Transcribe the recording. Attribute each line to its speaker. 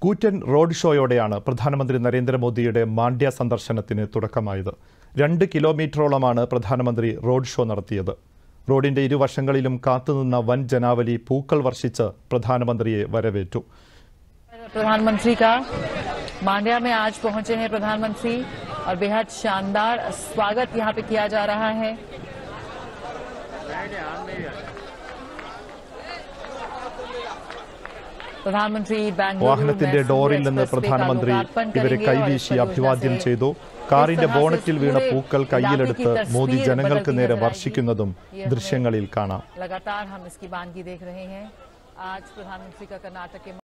Speaker 1: കൂറ്റൻ റോഡ് ഷോയോടെയാണ് പ്രധാനമന്ത്രി നരേന്ദ്രമോദിയുടെ മാണ്ഡ്യ സന്ദർശനത്തിന് തുടക്കമായത്. 2 കിലോമീറ്ററോളമാണ് പ്രധാനമന്ത്രി റോഡ് ഷോ നടത്തിയത്. റോഡിന്റെ ഇരുവശങ്ങളിലും കാത്തുനിന്ന വൻ ജനാവലി പൂക്കൾ വർഷിച്ച് പ്രധാനമന്ത്രിയെ വരവേറ്റു.
Speaker 2: प्रधानमंत्री का मांड्या में आज पहुंचे हैं प्रधानमंत्री और बेहद शानदार स्वागत यहां पे किया जा रहा है. प्रधानमंत्री
Speaker 1: വാഹനത്തിന്റെ ഡോറിൽ നിന്ന് പ്രധാനമന്ത്രി ഇവരെ കൈവീശി അഭിവാദ്യം ചെയ്തു. കാറിന്റെ ബോണറ്റിൽ വീണ പൂക്കൾ കയ്യിലെടുത്ത് മോദി ജനങ്ങൾക്ക് നേരെ വർഷിക്കുന്നതും ദൃശ്യങ്ങളിൽ കാണാം.
Speaker 2: लगातार हम इसकी बानगी देख रहे हैं. आज प्रधानमंत्री का कर्नाटक के